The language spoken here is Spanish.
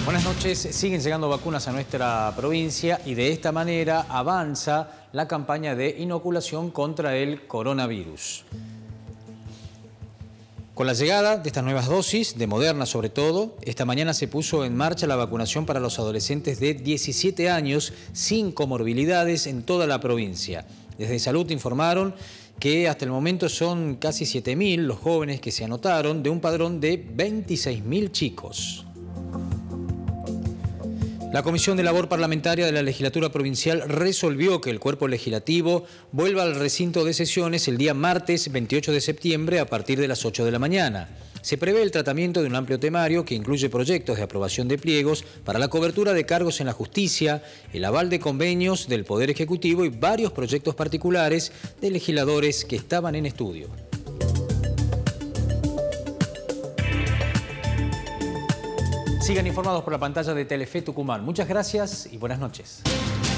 Buenas noches. Siguen llegando vacunas a nuestra provincia y de esta manera avanza la campaña de inoculación contra el coronavirus. Con la llegada de estas nuevas dosis, de Moderna sobre todo, esta mañana se puso en marcha la vacunación para los adolescentes de 17 años sin comorbilidades en toda la provincia. Desde Salud informaron que hasta el momento son casi 7.000 los jóvenes que se anotaron de un padrón de 26.000 chicos. La Comisión de Labor Parlamentaria de la Legislatura Provincial resolvió que el Cuerpo Legislativo vuelva al recinto de sesiones el día martes 28 de septiembre a partir de las 8 de la mañana. Se prevé el tratamiento de un amplio temario que incluye proyectos de aprobación de pliegos para la cobertura de cargos en la justicia, el aval de convenios del Poder Ejecutivo y varios proyectos particulares de legisladores que estaban en estudio. Sigan informados por la pantalla de Telefe Tucumán. Muchas gracias y buenas noches.